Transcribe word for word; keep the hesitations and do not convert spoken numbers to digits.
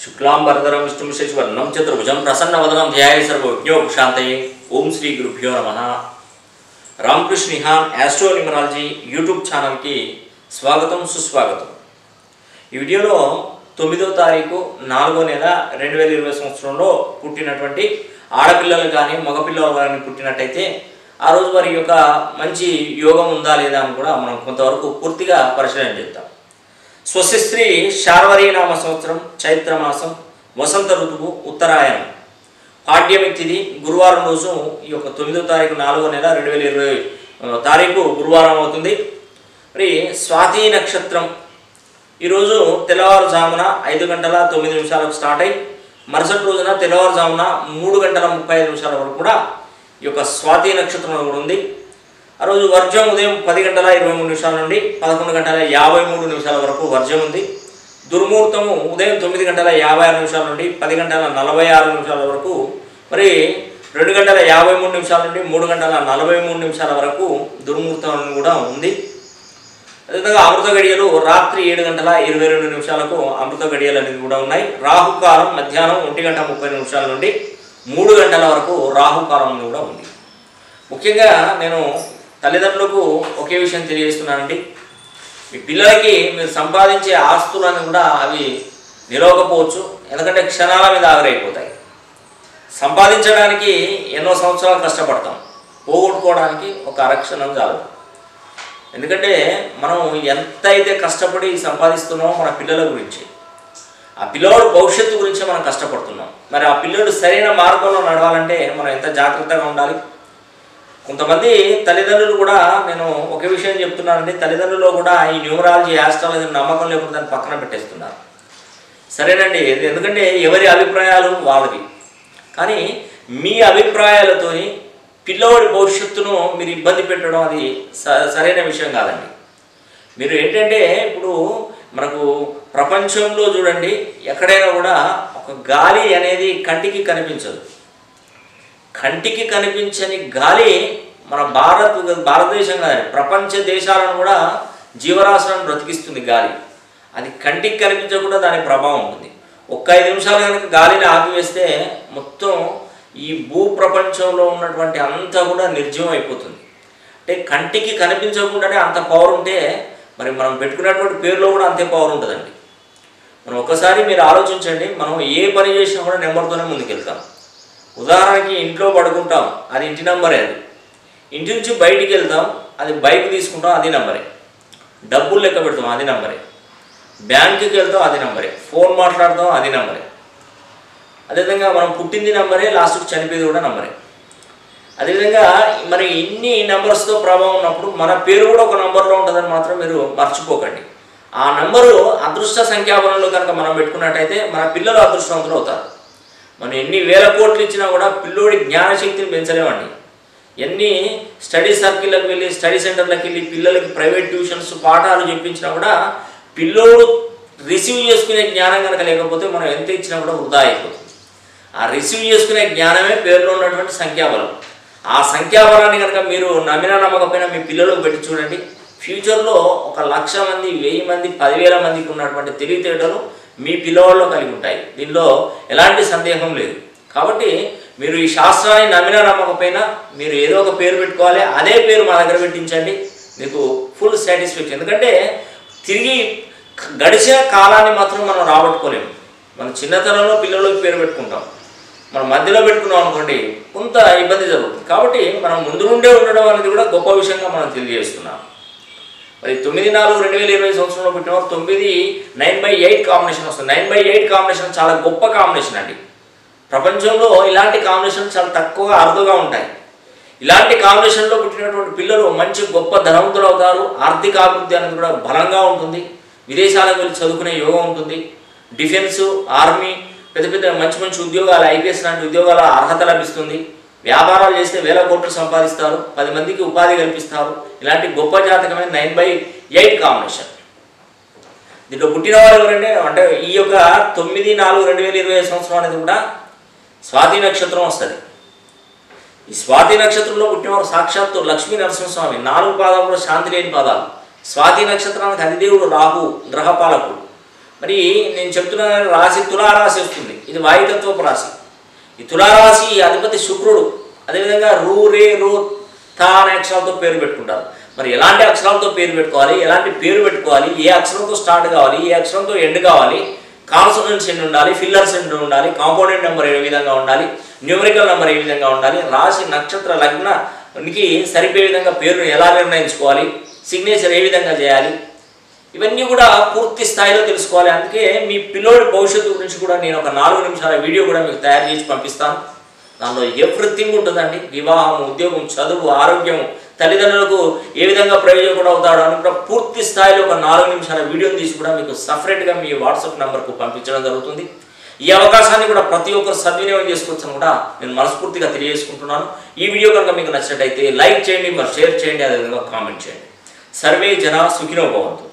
शुक्लांबरधरं विष्णुं शशिवर्णं चतुर्भुजं प्रसन्नवदनं ध्याये सर्वविघ्नोपशान्तये। ओम श्री गुरुभ्यो नमः। रामकृष्ण निहान एस्ट्रो न्यूमरालजी यूट्यूब ఛానల్ की स्वागतम सुस्वागतम। ఈ వీడియోలో తొమ్మిదో తారీఖు నాలుగో నెల రెండు వేల ఇరవై సంవత్సరంలో పుట్టినటువంటి ఆడపిల్లలు కానీ మగపిల్లలు కానీ పుట్టినట్టయితే ఆ రోజు వారి యొక్క మంచి యోగం ఉందా లేదా అని కూడా మనం కొంతవరకు పూర్తిగా పరిశీలన చేద్దాం। స్వస్తిశ్రీ శార్వరీ నామ సంవత్సరం చైత్ర మాసం వసంత ఋతువు ఉత్తరాయణం పాడ్యమి తిథి గురువారం రోజు ఈ యొక్క తొమ్మిదో తారీఖు నాలుగో నెల రెండు వేల ఇరవై తారీఖు గురువారం అవుతుంది। మరి స్వాతి నక్షత్రం ఈరోజు తెల్లవారుజామున ఐదు గంటల తొమ్మిది నిమిషాలకు స్టార్ట్ అయ్యి మరుసటి రోజున తెల్లవారుజామున మూడు గంటల ముప్పై ఐదు నిమిషాల వరకు కూడా ఈ యొక్క స్వాతి నక్షత్రం కూడా ఉంది। ఆ రోజు వర్జం ఉదయం పది గంటల ఇరవై మూడు నిమిషాల నుండి పదకొండు గంటల యాభై మూడు నిమిషాల వరకు వర్జం ఉంది। దుర్ముహూర్తము ఉదయం తొమ్మిది గంటల యాభై ఆరు నిమిషాల నుండి పది గంటల నలభై ఆరు నిమిషాల వరకు, మరి రెండు గంటల యాభై మూడు నిమిషాల నుండి మూడు గంటల నలభై మూడు నిమిషాల వరకు దుర్ముహూర్తం కూడా ఉంది। అదేవిధంగా అమృత గడియలు రాత్రి ఏడు గంటల ఇరవై రెండు నిమిషాలకు అమృత గడియలు అనేది కూడా ఉన్నాయి। రాహుకాలం మధ్యాహ్నం ఒంటి గంట ముప్పై నిమిషాల నుండి మూడు గంటల వరకు రాహుకాలం కూడా ఉంది। ముఖ్యంగా నేను తల్లిదండ్రులకు ఒకే విషయం తెలియజేస్తున్నానండి, మీ పిల్లలకి మీరు సంపాదించే ఆస్తులను కూడా అవి నిలవకపోవచ్చు, ఎందుకంటే క్షణాల మీద ఆవిరైపోతాయి। సంపాదించడానికి ఎన్నో సంవత్సరాలు కష్టపడతాం, పోగొట్టుకోవడానికి ఒక అరక్షణం చాలు। ఎందుకంటే మనం ఎంత అయితే కష్టపడి సంపాదిస్తున్నామో మన పిల్లల గురించి, ఆ పిల్లవాడు భవిష్యత్తు గురించి మనం కష్టపడుతున్నాం। మరి ఆ పిల్లడు సరైన మార్గంలో నడవాలంటే మనం ఎంత జాగ్రత్తగా ఉండాలి। కొంతమంది తల్లిదండ్రులు కూడా నేను ఒక విషయం చెప్తున్నానండి, తల్లిదండ్రులు కూడా ఈ న్యూమరాలజీ ఆస్ట్రాలజీ నమ్మకం లేకుండా దాన్ని పక్కన పెట్టేస్తున్నారు। సరేనండి, ఎందుకంటే ఎవరి అభిప్రాయాలు వాళ్ళవి, కానీ మీ అభిప్రాయాలతోని పిల్లవాడి భవిష్యత్తును మీరు ఇబ్బంది పెట్టడం అది సరైన విషయం కాదండి। మీరు ఏంటంటే ఇప్పుడు మనకు ప్రపంచంలో చూడండి, ఎక్కడైనా కూడా ఒక గాలి అనేది కంటికి కనిపించదు, కంటికి కనిపించని గాలి మన భారత్ భారతదేశం కాదండి, ప్రపంచ దేశాలను కూడా జీవరాశులను బ్రతికిస్తుంది గాలి। అది కంటికి కనిపించకుండా దాని ప్రభావం ఉంటుంది। ఒక్క ఐదు నిమిషాలు కనుక గాలిని ఆపివేస్తే మొత్తం ఈ భూ ప్రపంచంలో ఉన్నటువంటి అంతా కూడా నిర్జీవం అయిపోతుంది। అంటే కంటికి కనిపించకుండానే అంత పవర్ ఉంటే మరి మనం పెట్టుకున్నటువంటి పేరులో కూడా అంతే పవర్ ఉంటుందండి। మనం ఒకసారి మీరు ఆలోచించండి, మనం ఏ పని చేసినా కూడా నెంబర్తోనే ముందుకెళ్తాం। ఉదాహరణకి ఇంట్లో పడుకుంటాం, అది ఇంటి నెంబరే, అది ఇంటి నుంచి బయటికి వెళ్తాం, అది బైక్ తీసుకుంటాం, అది నెంబరే, డబ్బులు లెక్క పెడతాం, అది నెంబరే, బ్యాంకుకి వెళ్తాం, అది నెంబరే, ఫోన్ మాట్లాడతాం, అది నెంబరే, అదేవిధంగా మనం పుట్టింది నెంబరే, లాస్ట్కి చనిపోయేది కూడా నెంబరే। అదేవిధంగా మరి ఇన్ని నెంబర్స్తో ప్రభావం ఉన్నప్పుడు మన పేరు కూడా ఒక నెంబర్లో ఉంటుందని మాత్రం మీరు మర్చిపోకండి। ఆ నెంబరు అదృష్ట సంఖ్యాబలంలో కనుక మనం పెట్టుకున్నట్టయితే మన పిల్లలు అదృష్టవంతులు అవుతారు। మనం ఎన్ని వేల కోట్లు ఇచ్చినా కూడా పిల్లోడి జ్ఞానశక్తిని పెంచలేమండి। ఎన్ని స్టడీ సర్కిల్లకు వెళ్ళి స్టడీ సెంటర్లకు వెళ్ళి పిల్లలకి ప్రైవేట్ ట్యూషన్స్ పాఠాలు చెప్పించినా కూడా పిల్లోడు రిసీవ్ చేసుకునే జ్ఞానం కనుక లేకపోతే మనం ఎంత ఇచ్చినా కూడా వృధా అయిపోతుంది। ఆ రిసీవ్ చేసుకునే జ్ఞానమే పేరులో ఉన్నటువంటి సంఖ్యాబలం। ఆ సంఖ్యాబలాన్ని కనుక మీరు నమ్మినా నమ్మకపోయినా మీ పిల్లలకు పెట్టి చూడండి, ఫ్యూచర్లో ఒక లక్ష మంది వెయ్యి మంది పదివేల మందికి ఉన్నటువంటి తెలివితేటలు మీ పిల్లవాళ్ళు కలిగి ఉంటాయి, దీనిలో ఎలాంటి సందేహం లేదు। కాబట్టి మీరు ఈ శాస్త్రాన్ని నమ్మినా నమ్మకపోయినా మీరు ఏదో ఒక పేరు పెట్టుకోవాలి, అదే పేరు మా దగ్గర పెట్టించండి, మీకు ఫుల్ సాటిస్ఫాక్షన్। ఎందుకంటే తిరిగి గడిచిన కాలాన్ని మాత్రం మనం రాబట్టుకోలేము। మనం చిన్నతనంలో పిల్లలకు పేరు పెట్టుకుంటాం, మనం మధ్యలో పెట్టుకున్నాం అనుకోండి కొంత ఇబ్బంది జరుగుతుంది। కాబట్టి మనం ముందు నుండే ఉండడం అనేది కూడా గొప్ప విషయంగా మనం తెలియజేస్తున్నాం। మరి తొమ్మిది నాలుగు రెండు వేల ఇరవై సంవత్సరంలో పుట్టిన వారు తొమ్మిది నైన్ బై ఎయిట్ కాంబినేషన్ వస్తుంది। నైన్ బై ఎయిట్ కాంబినేషన్ చాలా గొప్ప కాంబినేషన్ అండి, ప్రపంచంలో ఇలాంటి కాంబినేషన్ చాలా తక్కువగా అరుదుగా ఉంటాయి। ఇలాంటి కాంబినేషన్లో పుట్టినటువంటి పిల్లలు మంచి గొప్ప ధనవంతులు అవుతారు, ఆర్థిక అభివృద్ధి అనేది కూడా బలంగా ఉంటుంది, విదేశాలకు వెళ్ళి చదువుకునే యోగం ఉంటుంది, డిఫెన్స్ ఆర్మీ పెద్ద పెద్ద మంచి మంచి ఉద్యోగాలు ఐపీఎస్ లాంటి ఉద్యోగాల అర్హత లభిస్తుంది, వ్యాపారాలు చేస్తే వేల కోట్లు సంపాదిస్తారు, పది మందికి ఉపాధి కల్పిస్తారు। ఇలాంటి గొప్ప జాతకమైన నైన్ బై ఎయిట్ కాంబినేషన్। దీంట్లో పుట్టిన వారు ఎవరంటే అంటే ఈ యొక్క తొమ్మిది నాలుగు రెండు వేల ఇరవై సంవత్సరం అనేది కూడా స్వాతి నక్షత్రం వస్తుంది। ఈ స్వాతి నక్షత్రంలో పుట్టినవారు సాక్షాత్తు లక్ష్మీ నరసింహస్వామి, నాలుగు పాదాలు కూడా శాంతి లేని పాదాలు। స్వాతి నక్షత్రానికి అధిదేవుడు రాహు గ్రహపాలకుడు, మరి నేను చెప్తున్న రాశి తులారాశి వస్తుంది. ఇది వాయుతత్వపు రాశి. ఈ తులారాశి అధిపతి శుక్రుడు. అదేవిధంగా రూ రే రూ తా అనే అక్షరాలతో పేరు పెట్టుకుంటారు. మరి ఎలాంటి అక్షరాలతో పేరు పెట్టుకోవాలి, ఎలాంటి పేరు పెట్టుకోవాలి, ఏ అక్షరంతో స్టార్ట్ కావాలి, ఏ అక్షరంతో ఎండ్ కావాలి, కాన్సోనెంట్స్ ఎన్ని ఉండాలి, ఫిల్లర్స్ ఎన్ని ఉండాలి, కాంపౌండెంట్ నెంబర్ ఏ విధంగా ఉండాలి, న్యూమరికల్ నెంబర్ ఏ విధంగా ఉండాలి, రాశి నక్షత్ర లగ్నానికి సరిపోయే విధంగా పేరును ఎలా నిర్ణయించుకోవాలి, సిగ్నేచర్ ఏ విధంగా చేయాలి, ఇవన్నీ కూడా పూర్తి స్థాయిలో తెలుసుకోవాలి. అందుకే మీ పిల్లోడి భవిష్యత్తు గురించి కూడా నేను ఒక నాలుగు నిమిషాల వీడియో కూడా మీకు తయారు చేసి పంపిస్తాను. దానిలో ఎవ్రీథింగ్ ఉంటుందండి. వివాహం, ఉద్యోగం, చదువు, ఆరోగ్యము, తల్లిదండ్రులకు ఏ విధంగా ప్రయోజకుడు అవుతాడు అని కూడా పూర్తి స్థాయిలో ఒక నాలుగు నిమిషాల వీడియోని తీసి కూడా మీకు సపరేట్గా మీ వాట్సాప్ నెంబర్కు పంపించడం జరుగుతుంది. ఈ అవకాశాన్ని కూడా ప్రతి ఒక్కరు సద్వినియోగం చేసుకోవచ్చని కూడా నేను మనస్ఫూర్తిగా తెలియజేసుకుంటున్నాను. ఈ వీడియో కనుక మీకు నచ్చినట్టయితే లైక్ చేయండి, మరి షేర్ చేయండి, అదేవిధంగా కామెంట్ చేయండి. సర్వే జన సుఖినో భవంతు.